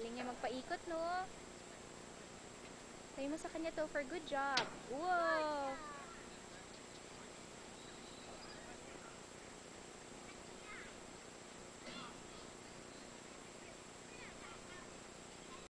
Galing niya magpaikot, no? Sabi mo sa kanya, Topher, good job. Wow!